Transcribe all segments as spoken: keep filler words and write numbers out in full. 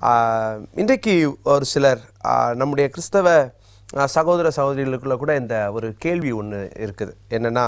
இன்றைக்கு ஒரு சிலர் நம்முடைய கிறிஸ்தவ சகோதர சகோதரிகளுக்குள்ள கூட இந்த ஒரு கேள்வி ஒன்று இருக்குது. என்னென்னா,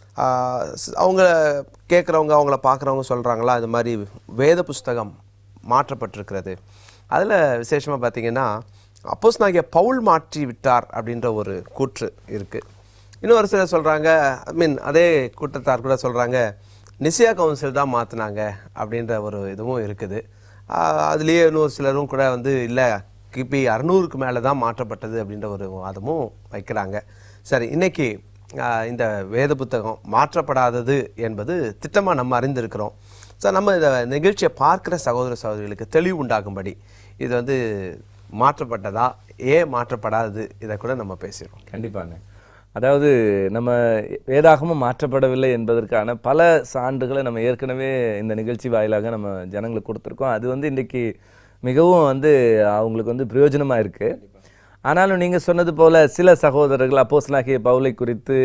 அவங்க கேட்குறவங்க அவங்கள பார்க்குறவங்க சொல்கிறாங்களா, இது மாதிரி வேத புஸ்தகம் மாற்றப்பட்டிருக்கிறது. அதில் விசேஷமாக பார்த்திங்கன்னா, அப்போஸ்தலனாகிய பவுல் மாற்றி விட்டார் அப்படின்ற ஒரு கூற்று இருக்குது. இன்னும் ஒரு சிலர் சொல்கிறாங்க, ஐ மீன் அதே கூட்டத்தார் கூட சொல்கிறாங்க, நிசியா கவுன்சில் தான் மாற்றினாங்க அப்படின்ற ஒரு இதுவும் இருக்குது. அதுலேயே இன்னொரு சிலரும் கூட வந்து இல்லை, கிபி அறுநூறுக்கு மேலே தான் மாற்றப்பட்டது அப்படின்ற ஒரு வாதமும் வைக்கிறாங்க. சரி, இன்றைக்கி இந்த வேத புத்தகம் மாற்றப்படாதது என்பது திட்டமாக நம்ம அறிந்திருக்கிறோம். சார், நம்ம இந்த நிகழ்ச்சியை பார்க்குற சகோதர சகோதரிகளுக்கு தெளிவு உண்டாகும்படி இது வந்து மாற்றப்பட்டதா, ஏன் மாற்றப்படாதது, இதை கூட நம்ம பேசிடுவோம். கண்டிப்பாங்க. அதாவது நம்ம வேதாகமும் மாற்றப்படவில்லை என்பதற்கான பல சான்றுகளை நம்ம ஏற்கனவே இந்த நிகழ்ச்சி வாயிலாக நம்ம ஜனங்களுக்கு கொடுத்துருக்கோம். அது வந்து இன்றைக்கி மிகவும் வந்து அவங்களுக்கு வந்து பிரயோஜனமாக இருக்குது. ஆனாலும் நீங்கள் சொன்னது போல் சில சகோதரர்கள் அப்போஸ்தலனாகிய பவுலை குறித்து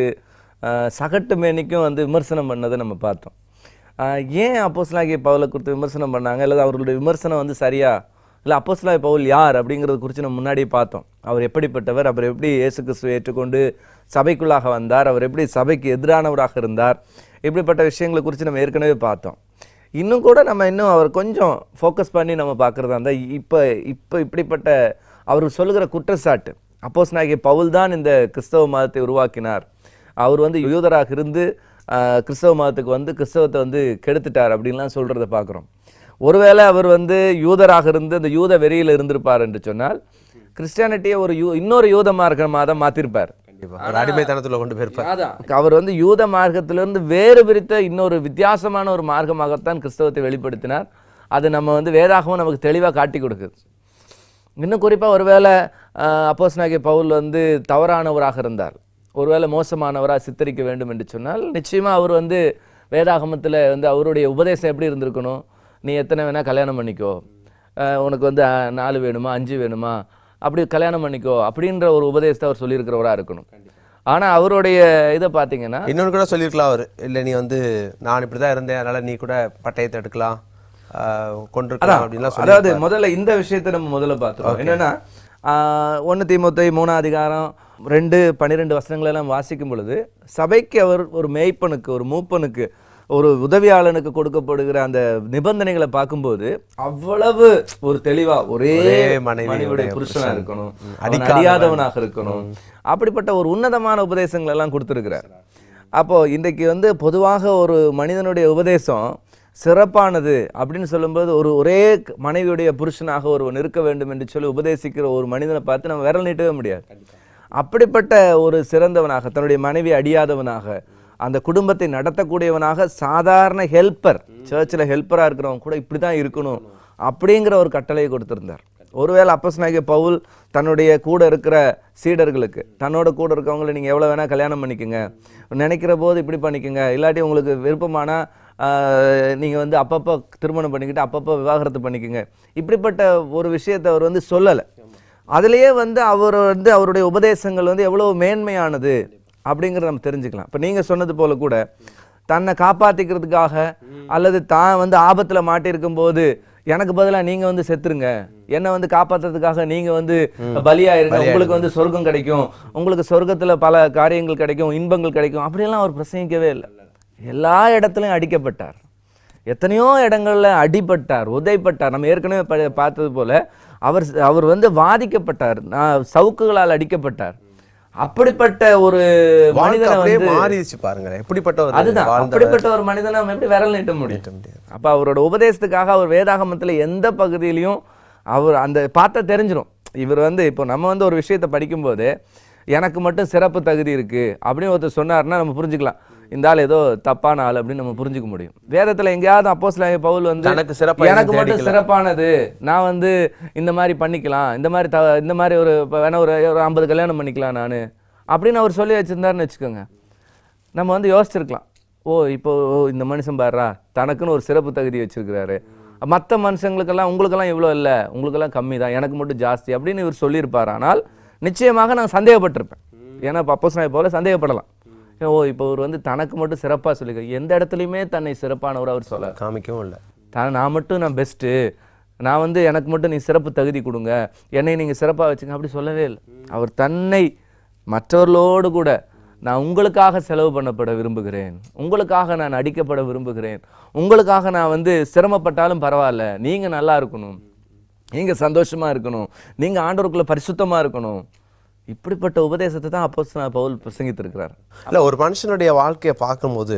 சகட்டு மேனிக்கும் வந்து விமர்சனம் பண்ணதை நம்ம பார்த்தோம். ஏன் அப்போஸ்தலனாகிய பவுலை குறித்து விமர்சனம் பண்ணாங்க, அல்லது அவர்களுடைய விமர்சனம் வந்து சரியா, இல்லை அப்போஸ்தலனாகிய பவுல் யார் அப்படிங்கிறத குறித்து நம்ம முன்னாடியே பார்த்தோம். அவர் எப்படிப்பட்டவர், அவர் எப்படி இயேசு கிறிஸ்துவை ஏற்றுக்கொண்டு சபைக்குள்ளாக வந்தார், அவர் எப்படி சபைக்கு எதிரானவராக இருந்தார், இப்படிப்பட்ட விஷயங்களை குறித்து நம்ம ஏற்கனவே பார்த்தோம். இன்னும் கூட நம்ம இன்னும் அவர் கொஞ்சம் ஃபோக்கஸ் பண்ணி நம்ம பார்க்குறதா இருந்தால், இப்போ இப்போ இப்படிப்பட்ட அவர் சொல்லுகிற குற்றச்சாட்டு, அப்போஸ்தலனாகிய பவுல் தான் இந்த கிறிஸ்தவ மதத்தை உருவாக்கினார், அவர் வந்து யூதராக இருந்து கிறிஸ்தவ மதத்துக்கு வந்து கிறிஸ்தவத்தை வந்து கெடுத்துட்டார் அப்படின்லாம் சொல்கிறத பார்க்குறோம். ஒருவேளை அவர் வந்து யூதராக இருந்து அந்த யூத வெறியில் இருந்திருப்பார் என்று சொன்னால், கிறிஸ்டியானிட்டியை ஒரு யூ இன்னொரு யூத மார்க்க மதம் மாற்றிருப்பார், அடிமைத்தனத்தில் கொண்டு போயிருப்பார். அவர் வந்து யூத மார்க்கத்திலிருந்து வேறு பிரித்த இன்னொரு வித்தியாசமான ஒரு மார்க்கமாகத்தான் கிறிஸ்தவத்தை வெளிப்படுத்தினார். அது நம்ம வந்து வேதாகமும் நமக்கு தெளிவாக காட்டி கொடுக்குது. இன்னும் குறிப்பாக ஒருவேளை அப்போஸ்தலனாகிய பவுல் வந்து தவறானவராக இருந்தார், ஒருவேளை மோசமானவராக சித்தரிக்க வேண்டும் என்று சொன்னால், நிச்சயமாக அவர் வந்து வேதாகமத்தில் வந்து அவருடைய உபதேசம் எப்படி இருந்திருக்கணும், நீ எத்தனை வேணால் கல்யாணம் பண்ணிக்கோ, உனக்கு வந்து நாலு வேணுமா அஞ்சு வேணுமா அப்படி கல்யாணம் பண்ணிக்கோ அப்படின்ற ஒரு உபதேசத்தை அவர் சொல்லியிருக்கிறவராக இருக்கணும். ஆனால் அவருடைய இதை பார்த்தீங்கன்னா இன்னொன்று கூட சொல்லியிருக்கலாம், அவர் இல்லை நீ வந்து நான் இப்படி தான் இருந்தேன், அதனால் நீ கூட பட்டயத்தை எடுக்கலாம் கொண்டிருக்கலாம் அப்படின்லாம். அதாவது முதல்ல இந்த விஷயத்தை நம்ம முதல்ல பார்த்துருவோம். என்னென்னா, ஒன்று தீமோத்தேயு மூணாம் அதிகாரம் ரெண்டு பன்னிரெண்டு வசனங்களெல்லாம் வாசிக்கும் பொழுது, சபைக்கு அவர் ஒரு மேய்ப்பனுக்கு, ஒரு மூப்பனுக்கு, ஒரு உதவியாளனுக்கு கொடுக்கப்படுகிற அந்த நிபந்தனைகளை பார்க்கும்போது அவ்வளவு ஒரு தெளிவா ஒரே மனைவியுடைய புருஷனாக இருக்கணும், அடியாதவனாக இருக்கணும், அப்படிப்பட்ட ஒரு உன்னதமான உபதேசங்கள் எல்லாம் கொடுத்துருக்கிறார். அப்போ இன்றைக்கு வந்து பொதுவாக ஒரு மனிதனுடைய உபதேசம் சிறப்பானது அப்படின்னு சொல்லும்போது, ஒரு ஒரே மனைவியுடைய புருஷனாக ஒருவன் இருக்க வேண்டும் என்று சொல்லி உபதேசிக்கிற ஒரு மனிதனை பார்த்து நம்ம விரல் நீட்டவே முடியாது. அப்படிப்பட்ட ஒரு சிறந்தவனாக, தன்னுடைய மனைவி அடியாதவனாக, அந்த குடும்பத்தை நடத்தக்கூடியவனாக, சாதாரண ஹெல்ப்பர், சர்ச்சில் ஹெல்ப்பராக இருக்கிறவங்க கூட இப்படி தான் இருக்கணும் அப்படிங்கிற ஒரு கட்டளையை கொடுத்துருந்தார். ஒருவேளை அப்போஸ்தலனாகிய பவுல் தன்னுடைய கூட இருக்கிற சீடர்களுக்கு, தன்னோட கூட இருக்கவங்களை நீங்கள் எவ்வளோ வேணால் கல்யாணம் பண்ணிக்கோங்க, நினைக்கிற போது இப்படி பண்ணிக்கோங்க, இல்லாட்டி உங்களுக்கு விருப்பமானா நீங்கள் வந்து அப்பப்போ திருமணம் பண்ணிக்கிட்டு அப்பப்போ விவாகரத்து பண்ணிக்கோங்க, இப்படிப்பட்ட ஒரு விஷயத்தை அவர் வந்து சொல்லலை. அதுலேயே வந்து அவர் வந்து அவருடைய உபதேசங்கள் வந்து எவ்வளோ மேன்மையானது அப்படிங்கிறத நம்ம தெரிஞ்சுக்கலாம். இப்போ நீங்கள் சொன்னது போல கூட தன்னை காப்பாற்றிக்கிறதுக்காக அல்லது தான் வந்து ஆபத்தில் மாட்டியிருக்கும் போது எனக்கு பதிலாக நீங்கள் வந்து செத்துருங்க, என்னை வந்து காப்பாற்றுறதுக்காக நீங்கள் வந்து பலியாயிருங்க, உங்களுக்கு வந்து சொர்க்கம் கிடைக்கும், உங்களுக்கு சொர்க்கத்தில் பல காரியங்கள் கிடைக்கும், இன்பங்கள் கிடைக்கும், அப்படியெல்லாம் அவர் பிரசங்கிக்கவே இல்லை. எல்லா இடத்துலையும் அடிக்கப்பட்டார், எத்தனையோ இடங்களில் அடிபட்டார், உதைப்பட்டார். நம்ம ஏற்கனவே பார்த்தது போல அவர் அவர் வந்து வாதிக்கப்பட்டார், சவுக்குகளால் அடிக்கப்பட்டார். அப்படிப்பட்ட ஒரு மனிதனை வந்து மாறிடுச்சு பாருங்க, எப்படிப்பட்ட அதுதான் அப்படிப்பட்ட ஒரு மனிதனை நம்ம எப்படி விரல் நீட்ட முடியும்? அப்ப அவரோட உபதேசத்துக்காக அவர் வேதாகமத்துல எந்த பகுதியிலையும் அவர் அந்த பார்த்தா தெரிஞ்சிடும். இவர் வந்து இப்போ நம்ம வந்து ஒரு விஷயத்தை படிக்கும்போது எனக்கு மட்டும் சிறப்பு தகுதி இருக்கு அப்படின்னு ஒருத்தர் சொன்னார்னா நம்ம புரிஞ்சுக்கலாம், இந்த ஆள் ஏதோ தப்பான ஆள் அப்படின்னு நம்ம புரிஞ்சுக்க முடியும். வேதத்துல எங்கேயாவது அப்போஸ்தலனாகிய பவுல் வந்து எனக்கு மட்டும் சிறப்பானது, நான் வந்து இந்த மாதிரி பண்ணிக்கலாம், இந்த மாதிரி த இந்த மாதிரி ஒரு வேணா ஒரு ஒரு ஐம்பது கல்யாணம் பண்ணிக்கலாம் நான் அப்படின்னு அவர் சொல்லி வச்சிருந்தாருன்னு வச்சுக்கோங்க, நம்ம வந்து யோசிச்சிருக்கலாம், ஓ இப்போ இந்த மனுஷன் பாடுறா தனக்குன்னு ஒரு சிறப்பு தகுதி வச்சிருக்கிறாரு, மற்ற மனுஷங்களுக்கெல்லாம் உங்களுக்கெல்லாம் இவ்வளோ இல்லை, உங்களுக்கெல்லாம் கம்மி தான், எனக்கு மட்டும் ஜாஸ்தி அப்படின்னு இவர் சொல்லியிருப்பார். ஆனால் நிச்சயமாக நான் சந்தேகப்பட்டிருப்பேன். ஏன்னா அப்போஸ்தலனாகிய பவுலை சந்தேகப்படலாம், ஓ இப்போ அவர் வந்து தனக்கு மட்டும் சிறப்பாக சொல்லிக்க, எந்த இடத்துலையுமே தன்னை சிறப்பானவர் அவர் சொல்ல காமிக்கவும் இல்லை, தான் நான் மட்டும் நான் பெஸ்ட்டு, நான் வந்து எனக்கு மட்டும் நீ சிறப்பு தகுதி கொடுங்க, என்னை நீங்கள் சிறப்பாக வச்சுங்க, அப்படி சொல்லவே இல்லை. அவர் தன்னை மற்றவர்களோடு கூட நான் உங்களுக்காக செலவு பண்ணப்பட விரும்புகிறேன், உங்களுக்காக நான் அடிக்கப்பட விரும்புகிறேன், உங்களுக்காக நான் வந்து சிரமப்பட்டாலும் பரவாயில்ல, நீங்கள் நல்லா இருக்கணும், நீங்கள் சந்தோஷமாக இருக்கணும், நீங்கள் ஆண்டவருக்குள்ள பரிசுத்தமாக இருக்கணும். இப்படிப்பட்ட உபதேசத்தை தான் அப்போஸ்தலனாகிய பவுல் பிரசங்கித்திருக்கிறார். இல்லை, ஒரு மனுஷனுடைய வாழ்க்கையை பார்க்கும்போது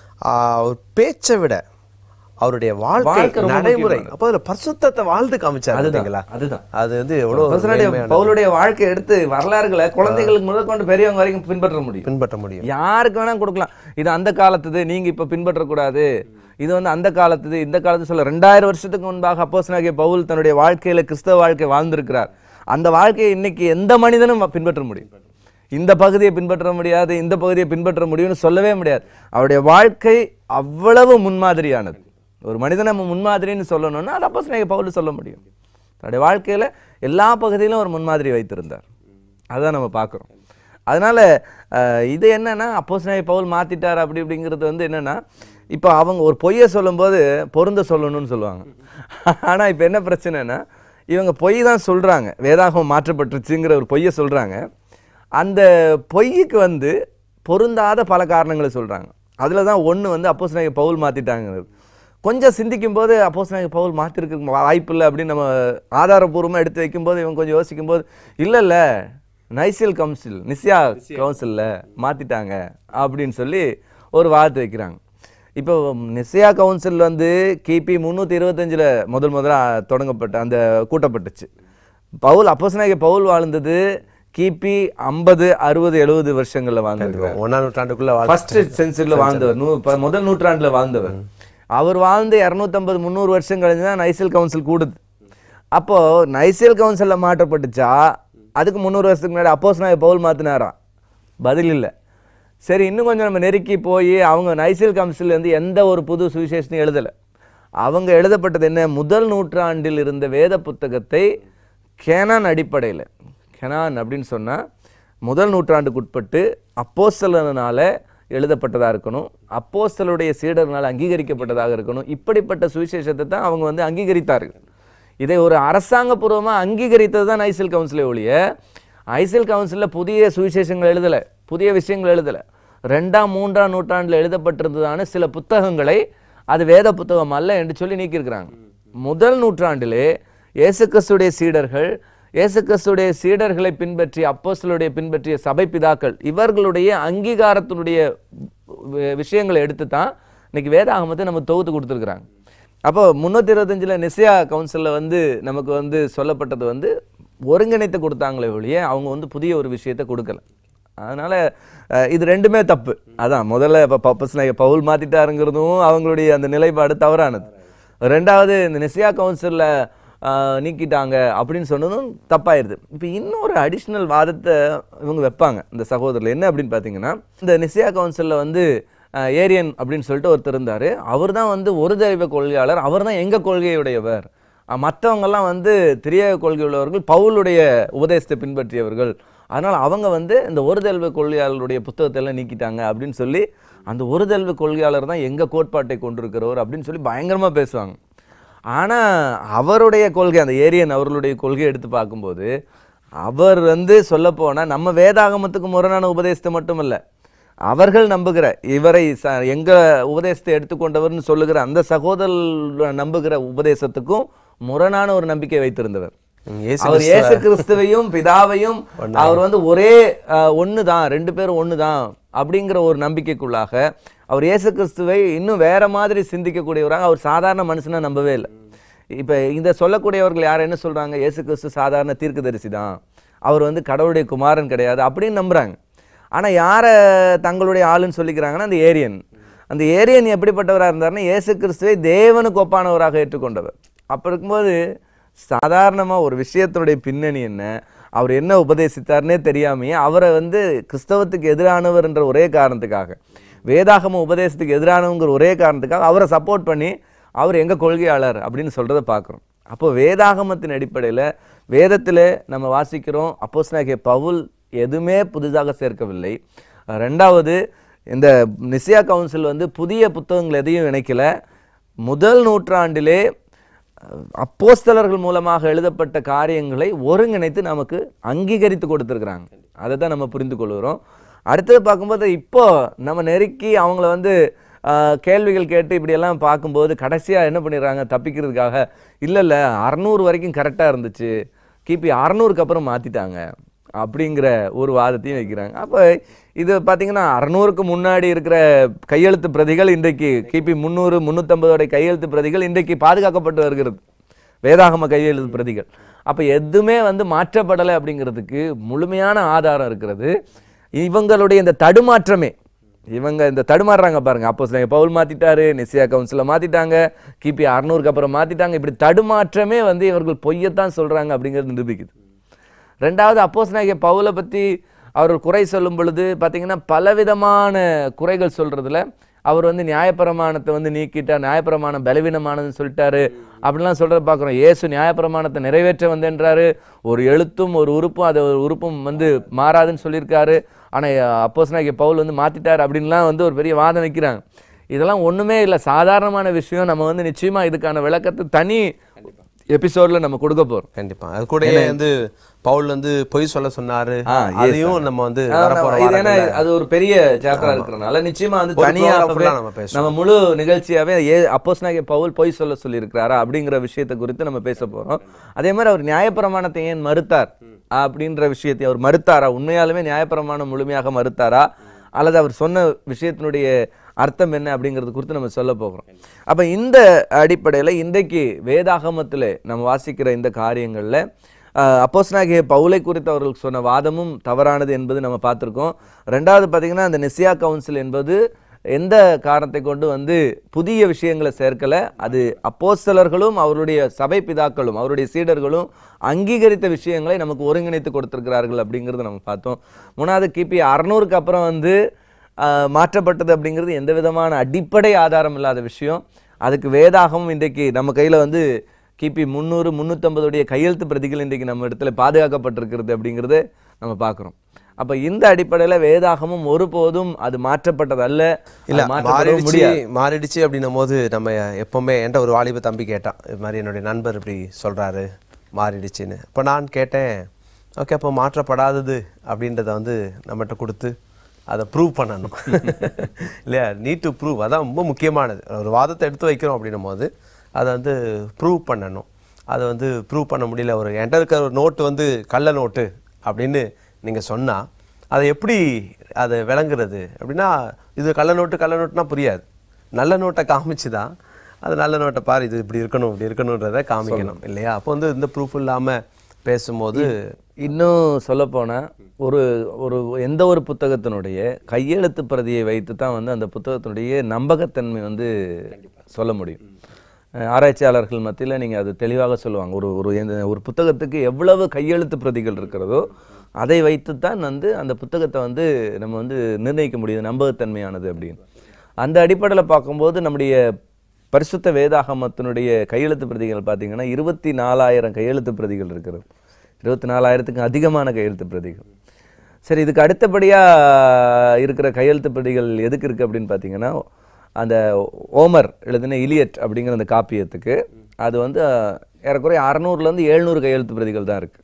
அவர் பேச்சை விட அவருடைய வாழ்க்கை நடைமுறை, அப்போ அதில் பரிசுத்தத்தை வாழ்ந்து காமிச்சார். அதுதான் அதுதான் அது வந்து எவ்வளோ பவுலுடைய வாழ்க்கை எடுத்து வரலாறுகளை குழந்தைகளுக்கு முதல் கொண்டு பெரியவங்க வரைக்கும் பின்பற்ற முடியும் பின்பற்ற முடியும் யாருக்கு வேணா கொடுக்கலாம். இது அந்த காலத்துது, நீங்க இப்ப பின்பற்றக்கூடாது, இது வந்து அந்த காலத்துது, இந்த காலத்து சொல்ல ரெண்டாயிரம் வருஷத்துக்கு முன்பாக அப்போஸ்தலனாகிய பவுல் தன்னுடைய வாழ்க்கையில கிறிஸ்தவ வாழ்க்கை வாழ்ந்திருக்கிறார். அந்த வாழ்க்கையை இன்னைக்கு எந்த மனிதனும் பின்பற்ற முடியும். இந்த பகுதியை பின்பற்ற முடியாது, இந்த பகுதியை பின்பற்ற முடியும்னு சொல்லவே முடியாது. அவருடைய வாழ்க்கை அவ்வளவு முன்மாதிரியானது. ஒரு மனிதன் நம்ம முன்மாதிரின்னு சொல்லணும்னா அது அப்போஸ்தலனாகிய பவுல் சொல்ல முடியும். அவருடைய வாழ்க்கையில எல்லா பகுதியிலும் ஒரு முன்மாதிரி வைத்திருந்தார். அதுதான் நம்ம பார்க்குறோம். அதனால இது என்னன்னா அப்போஸ்தலனாகிய பவுல் மாத்திட்டார் அப்படி இப்படிங்கிறது வந்து என்னன்னா, இப்போ அவங்க ஒரு பொய்யை சொல்லும்போது பொருந்த சொல்லணும்னு சொல்லுவாங்க. ஆனா இப்போ என்ன பிரச்சனைனா, இவங்க பொய் தான் சொல்றாங்க, வேதாகமம் மாற்றப்பட்டுருச்சுங்கிற ஒரு பொய்யை சொல்றாங்க. அந்த பொய்யுக்கு வந்து பொருந்தாத பல காரணங்களை சொல்றாங்க. அதில் தான் ஒன்று வந்து அப்போஸ்தலனாகிய பவுல் மாத்திட்டாங்கிறது. கொஞ்சம் சிந்திக்கும் போது அப்போஸ்தலனாகிய பவுல் மாற்றிருக்க வாய்ப்பு இல்லை அப்படின்னு நம்ம ஆதாரபூர்வமாக எடுத்து வைக்கும்போது இவங்க கொஞ்சம் யோசிக்கும் போது இல்லை இல்லை நைசியல் கவுன்சில் நிசியா கவுன்சிலில் மாற்றிட்டாங்க அப்படின்னு சொல்லி ஒரு வார்த்தை வைக்கிறாங்க. இப்போ நிசியா கவுன்சில் வந்து கிபி முந்நூற்றி இருபத்தஞ்சில் முதல் முதலாக தொடங்கப்பட்ட அந்த கூட்டப்பட்டுச்சு. பவுல் அப்போஸ்தலனாகிய பவுல் வாழ்ந்தது கிபி ஐம்பது அறுபது எழுபது வருஷங்களில் வாழ்ந்தவர். ஒன்றாம் நூற்றாண்டுக்குள்ள ஃபர்ஸ்ட் சென்ச்சுரியில் வாழ்ந்தவர், நூ முதல் நூற்றாண்டில் வாழ்ந்தவர். அவர் வாழ்ந்து இரநூத்தம்பது முந்நூறு வருஷம் கழிஞ்சு தான் நைசியல் கவுன்சில் கூடுது. அப்போது நைசியல் கவுன்சிலில் மாற்றப்பட்டுச்சா அதுக்கு முந்நூறு வருஷத்துக்கு முன்னாடி அப்போஸ்தலனாகிய பவுல் மாற்றினாராம்? பதில் இல்லை. சரி, இன்னும் கொஞ்சம் நம்ம நெருக்கி போய் அவங்க நைசியல் கவுன்சில் வந்து எந்த ஒரு புது சுவிசேஷத்தையும் எழுதலை. அவங்க எழுதப்பட்டது என்ன, முதல் நூற்றாண்டில் இருந்த வேத புத்தகத்தை கேனான் அடிப்படையில், கேனான் அப்படின்னு சொன்னால் முதல் நூற்றாண்டுக்கு உட்பட்டு அப்போஸ்தலனால எழுதப்பட்டதாக இருக்கணும், அப்போஸ்தலருடைய சீடர்களால் அங்கீகரிக்கப்பட்டதாக இருக்கணும். இப்படிப்பட்ட சுவிசேஷத்தை தான் அவங்க வந்து அங்கீகரித்தார்கள். இதை ஒரு அரசாங்கபூர்வமாக அங்கீகரித்தது தான் நைசியல் கவுன்சிலை ஒழிய நைசியல் கவுன்சிலில் புதிய சுவிசேஷங்கள் எழுதலை, புதிய விஷயங்கள் எழுதலை. ரெண்டாம் மூன்றாம் நூற்றாண்டில் எழுதப்பட்டிருந்ததான சில புத்தகங்களை அது வேத புத்தகம் அல்ல என்று சொல்லி நீக்கியிருக்கிறாங்க. முதல் நூற்றாண்டிலே இயேசு கிறிஸ்துடைய சீடர்கள், இயேசு கிறிஸ்துடைய சீடர்களை பின்பற்றி அப்போஸ்தலருடைய பின்பற்றிய சபை பிதாக்கள் இவர்களுடைய அங்கீகாரத்தினுடைய விஷயங்களை எடுத்து தான் இன்னைக்கு வேதாகமத்தை நம்ம தொகுத்து கொடுத்துருக்குறாங்க. அப்போ முந்நூற்றி இருபத்தஞ்சில் நிசியா கவுன்சிலில் வந்து நமக்கு வந்து சொல்லப்பட்டது வந்து ஒருங்கிணைத்து கொடுத்தாங்களே ஒழிய அவங்க வந்து புதிய ஒரு விஷயத்தை கொடுக்கல. அதனால் இது ரெண்டுமே தப்பு. அதான் முதல்ல இப்போ அப்போஸ்தலனாகிய பவுல் மாற்றிட்டாருங்கிறதும் அவங்களுடைய அந்த நிலைப்பாடு தவறானது. ரெண்டாவது இந்த நிசியா கவுன்சிலில் நீக்கிட்டாங்க அப்படின்னு சொன்னதும் தப்பாயிருது. இப்போ இன்னொரு அடிஷ்னல் வாதத்தை இவங்க வைப்பாங்க இந்த சகோதரர்கள். என்ன அப்படின்னு பார்த்தீங்கன்னா, இந்த நிசியா கவுன்சிலில் வந்து ஏரியன் அப்படின்னு சொல்லிட்டு ஒருத்தர் இருந்தார். அவர் தான் வந்து ஒரு தெய்வ கொள்கையாளர், அவர் தான் எங்கள் கொள்கையுடையவர். மற்றவங்கெல்லாம் வந்து திரியேக கொள்கை உள்ளவர்கள், பவுலுடைய உபதேசத்தை பின்பற்றியவர்கள். அதனால் அவங்க வந்து இந்த ஒரு தெய்வ கொள்கையாளருடைய புத்தகத்தை எல்லாம் நீக்கிட்டாங்க அப்படின்னு சொல்லி அந்த ஒரு தெய்வ கொள்கையாளர் தான் எங்கள் கோட்பாட்டை கொண்டிருக்கிறவர் அப்படின்னு சொல்லி பயங்கரமாக பேசுவாங்க. ஆனால் அவருடைய கொள்கை, அந்த ஏரியன் அவர்களுடைய கொள்கையை எடுத்து பார்க்கும்போது அவர் வந்து சொல்லப்போனால் நம்ம வேதாகமத்துக்கு முரணான உபதேசத்தை மட்டுமல்ல, அவர்கள் நம்புகிற இவரை ச எங்கள் உபதேசத்தை எடுத்துக்கொண்டவர்னு சொல்லுகிற அந்த சகோதரர் நம்புகிற உபதேசத்துக்கும் முரணான ஒரு நம்பிக்கை வைத்திருந்தவர். அவர் இயேசு கிறிஸ்துவையும் பிதாவையும் அவர் வந்து ஒரே ஒன்று தான், ரெண்டு பேரும் ஒன்று தான் அப்படிங்கிற ஒரு நம்பிக்கைக்குள்ளாக அவர் இயேசு கிறிஸ்துவை இன்னும் வேற மாதிரி சிந்திக்கக்கூடியவராக, அவர் சாதாரண மனுஷனா நம்பவே இல்லை. இப்போ இந்த சொல்லக்கூடியவர்கள் யார் என்ன சொல்கிறாங்க, இயேசு கிறிஸ்து சாதாரண தீர்க்கதரிசி தான், அவர் வந்து கடவுளுடைய குமாரன் கிடையாது அப்படின்னு நம்புகிறாங்க. ஆனால் யாரை தங்களுடைய ஆளுன்னு சொல்லிக்கிறாங்கன்னா அந்த ஏரியன். அந்த ஏரியன் எப்படிப்பட்டவராக இருந்தார்னா இயேசு கிறிஸ்துவை தேவனுக்கு ஒப்பானவராக ஏற்றுக்கொண்டவர். அப்போ இருக்கும்போது சாதாரணமாக ஒரு விஷயத்தினுடைய பின்னணி என்ன, அவர் என்ன உபதேசித்தார்னே தெரியாமையே அவரை வந்து கிறிஸ்தவத்துக்கு எதிரானவர் என்ற ஒரே காரணத்துக்காக, வேதாகம உபதேசத்துக்கு எதிரானவங்கிற ஒரே காரணத்துக்காக அவரை சப்போர்ட் பண்ணி அவர் எங்கள் கொள்கையாளர் அப்படின்னு சொல்கிறத பார்க்குறோம். அப்போ வேதாகமத்தின் அடிப்படையில் வேதத்தில் நம்ம வாசிக்கிறோம் அப்போஸ்தலனாகிய பவுல் எதுவுமே புதிதாக சேர்க்கவில்லை. ரெண்டாவது, இந்த நிசியா கவுன்சில் வந்து புதிய புத்தகங்கள் எதையும் இணைக்கல. முதல் நூற்றாண்டிலே அப்போஸ்தலர்கள் மூலமாக எழுதப்பட்ட காரியங்களை ஒருங்கிணைத்து நமக்கு அங்கீகரித்து கொடுத்துருக்குறாங்க. அதை தான் நம்ம புரிந்து கொள்கிறோம். அடுத்தது பார்க்கும்போது இப்போ நம்ம நெருக்கி அவங்கள வந்து கேள்விகள் கேட்டு இப்படியெல்லாம் பார்க்கும்போது கடைசியாக என்ன பண்ணிடுறாங்க தப்பிக்கிறதுக்காக, இல்லை இல்லை அறநூறு வரைக்கும் கரெக்டாக இருந்துச்சு, கிபி அறநூறுக்கு அப்புறம் மாற்றிட்டாங்க அப்படிங்கிற ஒரு வாதத்தையும் வைக்கிறாங்க. அப்போ இது பார்த்தீங்கன்னா அறநூறுக்கு முன்னாடி இருக்கிற கையெழுத்து பிரதிகள் இன்றைக்கு கிபி முந்நூறு முந்நூற்றம்பதோடைய கையெழுத்து பிரதிகள் இன்றைக்கு பாதுகாக்கப்பட்டு வருகிறது, வேதாகம கையெழுத்து பிரதிகள். அப்போ எதுவுமே வந்து மாற்றப்படலை அப்படிங்கிறதுக்கு முழுமையான ஆதாரம் இருக்கிறது. இவங்களுடைய இந்த தடுமாற்றமே, இவங்க இந்த தடுமாறுறாங்க பாருங்க, அப்போஸ்தலர் பவுல் மாத்திட்டாரு, நிசியா கவுன்சிலை மாத்திட்டாங்க, கிபி அறுநூறுக்கு அப்புறம் மாத்திட்டாங்க, இப்படி தடுமாற்றமே வந்து இவர்கள் பொய்யத்தான் சொல்றாங்க அப்படிங்கிறது நிரூபிக்குது. ரெண்டாவது, அப்போஸ்தலனாகிய பவுலை பற்றி அவர்கள் குறை சொல்லும் பொழுது பார்த்தீங்கன்னா பலவிதமான குறைகள் சொல்றதுல அவர் வந்து நியாயப்பிரமாணத்தை வந்து நீக்கிட்டார், நியாயப்பிரமாணம் பலவீனமானதுன்னு சொல்லிட்டாரு அப்படிலாம் சொல்றத பார்க்குறோம். இயேசு நியாயப்பிரமாணத்தை நிறைவேற்ற வந்தேன்றாரு, ஒரு எழுத்தும் ஒரு உறுப்பும் அது ஒரு உறுப்பும் வந்து மாறாதுன்னு சொல்லியிருக்காரு, ஆனால் அப்போஸ்தலனாகிய பவுல் வந்து மாற்றிட்டார் அப்படின்லாம் வந்து ஒரு பெரிய வாதம் வைக்கிறாங்க. இதெல்லாம் ஒன்றுமே இல்லை, சாதாரணமான விஷயம். நம்ம வந்து நிச்சயமாக இதுக்கான விளக்கத்தை தனி எபிசோடில் நம்ம கொடுக்க போகிறோம். கண்டிப்பாக அது கூட வந்து பவுல் வந்து பொய் சொல்ல சொன்னாரு, ஆ, yes, அதையும் நம்ம வந்து வரப்போற இது ஏன்னா அது ஒரு பெரிய சாப்டரா இருக்கிறனால நிச்சயமா வந்து ஒரு தனியாக program நம்ம பேசுவோம். நம்ம முழு நிகழ்ச்சியாவே ஏ அப்போஸ்தலனாகிய பவுல் பொய் சொல்ல சொல்லியிருக்கிறாரா அப்படிங்கிற விஷயத்தை குறித்து நம்ம பேச போறோம். அதே மாதிரி அவர் நியாயப்பிரமாணத்தை ஏன் மறுத்தார் அப்படின்ற விஷயத்தை அவர் மறுத்தாரா, உண்மையாலுமே நியாயப்பிரமாணம் முழுமையாக மறுத்தாரா, அல்லது அவர் சொன்ன விஷயத்தினுடைய அர்த்தம் என்ன அப்படிங்கிறது குறித்து நம்ம சொல்ல போகிறோம். அப்போ இந்த அடிப்படையில் இன்றைக்கு வேதாகமத்தில் நம்ம வாசிக்கிற இந்த காரியங்களில் அப்போஸ்தலனாகிய பவுலை குறித்து அவர்கள் சொன்ன வாதமும் தவறானது என்பது நம்ம பார்த்துருக்கோம். ரெண்டாவது பார்த்தீங்கன்னா அந்த நிசியா கவுன்சில் என்பது எந்த காரணத்தை கொண்டு வந்து புதிய விஷயங்களை சேர்க்கலை, அது அப்போஸ்தலர்களும் அவருடைய சபை பிதாக்களும் அவருடைய சீடர்களும் அங்கீகரித்த விஷயங்களை நமக்கு ஒருங்கிணைத்து கொடுத்திருக்கிறார்கள் அப்படிங்கிறத நம்ம பார்த்தோம். மூணாவது, கிபி அறுநூறுக்கு அப்புறம் வந்து மாற்றப்பட்டது அப்படிங்கிறது எந்த விதமான அடிப்படை ஆதாரம் இல்லாத விஷயம். அதுக்கு வேதாகமும் இன்றைக்கு நம்ம கையில் வந்து கிபி முந்நூறு முந்நூற்றம்பதுடைய கையெழுத்து பிரதிகள் இன்றைக்கு நம்ம இடத்துல பாதுகாக்கப்பட்டிருக்கிறது அப்படிங்கிறத நம்ம பார்க்குறோம். அப்போ இந்த அடிப்படையில் வேதாகமும் ஒருபோதும் அது மாற்றப்பட்டது அல்ல, இல்லை மாறிடுச்சு மாறிடுச்சு அப்படின்னும் போது நம்ம எப்போவுமே என்கிட்ட ஒரு வாலிப தம்பி கேட்டான், இது மாதிரி என்னுடைய நண்பர் இப்படி சொல்கிறாரு மாறிடுச்சுன்னு. இப்போ நான் கேட்டேன், ஓகே அப்போ மாற்றப்படாதது அப்படின்றத வந்து நம்மகிட்ட கொடுத்து அதை ப்ரூவ் பண்ணணும் இல்லையா, நீட் டு ப்ரூவ், அதான் ரொம்ப முக்கியமானது. ஒரு வாதத்தை எடுத்து வைக்கிறோம் அப்படின்னும் போது அதை வந்து ப்ரூவ் பண்ணணும். அதை வந்து ப்ரூவ் பண்ண முடியல, ஒரு என்கிட்ட இருக்கிற ஒரு நோட்டு வந்து கள்ள நோட்டு அப்படின்னு நீங்கள் சொன்னால் அதை எப்படி அதை விளங்குறது அப்படின்னா, இது கள்ள நோட்டு கள்ள நோட்டுனா புரியாது, நல்ல நோட்டை காமிச்சு தான் அது நல்ல நோட்டை பாரு இது இப்படி இருக்கணும் இப்படி இருக்கணுன்றதை காமிக்கணும் இல்லையா. அப்போ வந்து இந்த ப்ரூஃப் இல்லாமல் பேசும்போது இன்னும் சொல்லப்போனால் ஒரு ஒரு எந்த ஒரு புத்தகத்தினுடைய கையெழுத்து பிரதியை வைத்து தான் வந்து அந்த புத்தகத்தினுடைய நம்பகத்தன்மை வந்து சொல்ல முடியும். ஆராய்ச்சியாளர்கள் மத்தியில் நீங்கள் அது தெளிவாக சொல்லுவாங்க, ஒரு ஒரு ஒரு புத்தகத்துக்கு எவ்வளவு கையெழுத்து பிரதிகள் இருக்கிறதோ அதை வைத்து தான் வந்து அந்த புத்தகத்தை வந்து நம்ம வந்து நிர்ணயிக்க முடியுது நம்பகத்தன்மையானது அப்படின்னு. அந்த அடிப்படையில் பார்க்கும்போது நம்முடைய பரிசுத்த வேதாகமத்தினுடைய கையெழுத்து பிரதிகள் பார்த்தீங்கன்னா இருபத்தி நாலாயிரம் கையெழுத்து பிரதிகள் இருக்கிறது, இருபத்தி நாலாயிரத்துக்கு அதிகமான கையெழுத்து பிரதிகள். சரி, இதுக்கு அடுத்தபடியாக இருக்கிற கையெழுத்து பிரதிகள் எதுக்கு இருக்குது அப்படின்னு பார்த்தீங்கன்னா, அந்த ஓமர் எழுதின இலியட் அப்படிங்கிற அந்த காப்பியத்துக்கு அது வந்து ஏறக்குறைய அறநூறுலேருந்து எழுநூறு கையெழுத்து பிரதிகள் தான் இருக்குது.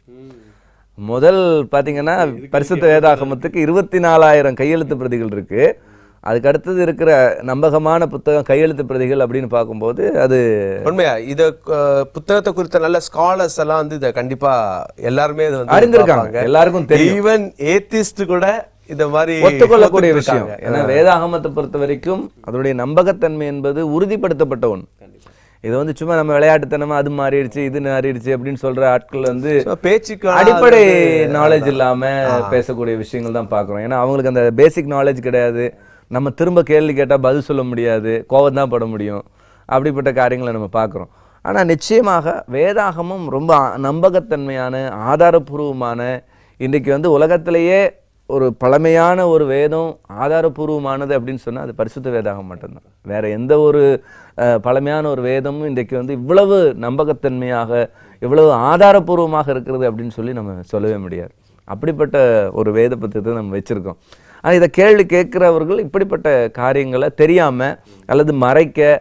முதல் பார்த்தீங்கன்னா பரிசுத்த வேதாகமத்துக்கு இருபத்தி நாலாயிரம் கையெழுத்து பிரதிகள் இருக்குது. அதுக்கு அடுத்தது இருக்கிற நம்பகமான புத்தகம் கையெழுத்து பிரதிகள் அப்படின்னு பார்க்கும்போது அது உண்மையா இத புத்தகத்தை குறித்த நல்ல ஸ்காலர்ஸ் எல்லாம் வந்து இதை கண்டிப்பா எல்லாருமே அறிந்திருக்காங்க, எல்லாருக்கும் தெரியும். ஈவன் ஏத்திஸ்ட் கூட இந்த மாதிரி ஒத்துக்கொள்ளக்கூடிய விஷயம். ஏன்னா வேதாகமத்தை பொறுத்த வரைக்கும் அதனுடைய நம்பகத்தன்மை என்பது உறுதிப்படுத்தப்பட்ட ஒன்று. இது வந்து சும்மா நம்ம விளையாட்டுத்தனமா அது மாறிடுச்சு இது மாறிடுச்சு அப்படின்னு சொல்ற ஆட்கள் வந்து பேச்சுக்கு அடிப்படை நாலேஜ் இல்லாம பேசக்கூடிய விஷயங்கள் தான் பார்க்குறோம். ஏன்னா அவங்களுக்கு அந்த பேசிக் நாலேஜ் கிடையாது. நம்ம திரும்ப கேள்வி கேட்டால் பதில் சொல்ல முடியாது, கோபம் தான் பட முடியும். அப்படிப்பட்ட காரியங்களை நம்ம பார்க்குறோம். ஆனால் நிச்சயமாக வேதாகமும் ரொம்ப நம்பகத்தன்மையான ஆதாரபூர்வமான, இன்றைக்கு வந்து உலகத்திலேயே ஒரு பழமையான ஒரு வேதம் ஆதாரபூர்வமானது அப்படின்னு சொன்னால் அது பரிசுத்த வேதாகம் மட்டும்தான். வேறு எந்த ஒரு பழமையான ஒரு வேதமும் இன்றைக்கு வந்து இவ்வளவு நம்பகத்தன்மையாக இவ்வளவு ஆதாரபூர்வமாக இருக்கிறது அப்படின்னு சொல்லி நம்ம சொல்லவே முடியாது. அப்படிப்பட்ட ஒரு வேத புத்தகத்தை நம்ம வச்சுருக்கோம். ஆனால் இதை கேள்வி கேட்குறவர்கள் இப்படிப்பட்ட காரியங்களை தெரியாமல் அல்லது மறைக்க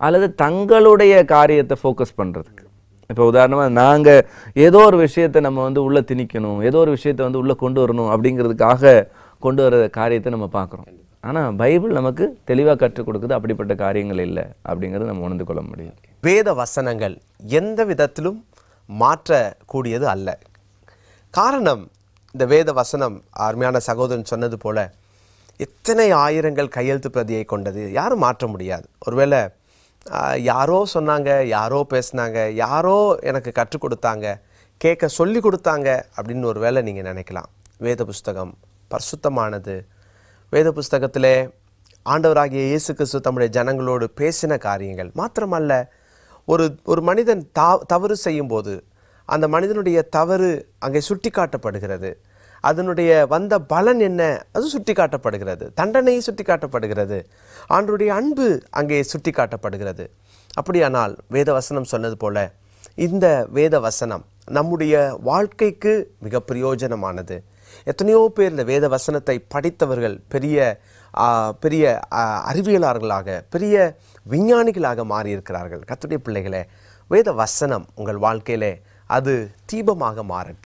அல்லது தங்களுடைய காரியத்தை ஃபோக்கஸ் பண்ணுறதுக்கு. இப்போ உதாரணமாக நாங்கள் ஏதோ ஒரு விஷயத்தை நம்ம வந்து உள்ளே திணிக்கணும், ஏதோ ஒரு விஷயத்தை வந்து உள்ளே கொண்டு வரணும் அப்படிங்கிறதுக்காக கொண்டு வர காரியத்தை நம்ம பார்க்குறோம். ஆனால் பைபிள் நமக்கு தெளிவாக கற்றுக் கொடுக்குது அப்படிப்பட்ட காரியங்கள் இல்லை அப்படிங்கிறது நம்ம உணர்ந்து கொள்ள முடியும். வேத வசனங்கள் எந்த விதத்திலும் மாற்றக்கூடியது அல்ல. காரணம், இந்த வேத வசனம் அருமையான சகோதரன் சொன்னது போல எத்தனை ஆயிரங்கள் கையெழுத்து பிரதியை கொண்டது, யாரும் மாற்ற முடியாது. ஒருவேளை யாரோ சொன்னாங்க, யாரோ பேசினாங்க, யாரோ எனக்கு கற்றுக் கொடுத்தாங்க, கேட்க சொல்லி கொடுத்தாங்க அப்படின்னு ஒரு வேளை நீங்கள் நினைக்கலாம். வேத புஸ்தகம் பரிசுத்தமானது. வேத புஸ்தகத்திலே ஆண்டவராகிய இயேசு கிறிஸ்து தம்முடைய ஜனங்களோடு பேசின காரியங்கள் மாத்திரமல்ல, ஒரு ஒரு மனிதன் தா தவறு செய்யும்போது அந்த மனிதனுடைய தவறு அங்கே சுட்டி காட்டப்படுகிறது. அதனுடைய வந்த பலன் என்ன, அது சுட்டி காட்டப்படுகிறது. தண்டனை சுட்டி காட்டப்படுகிறது. ஆண்டவருடைய அன்பு அங்கே சுட்டி காட்டப்படுகிறது. அப்படியானால் வேத வசனம் சொன்னது போல இந்த வேத வசனம் நம்முடைய வாழ்க்கைக்கு மிக பிரயோஜனமானது. எத்தனையோ பேர் இந்த வேத வசனத்தை படித்தவர்கள் பெரிய பெரிய அறிவியலாளர்களாக, பெரிய விஞ்ஞானிகளாக மாறியிருக்கிறார்கள். கர்த்தருடைய பிள்ளைகளே, வேத வசனம் உங்கள் வாழ்க்கையிலே அது தீபமாக மாறட்டும்.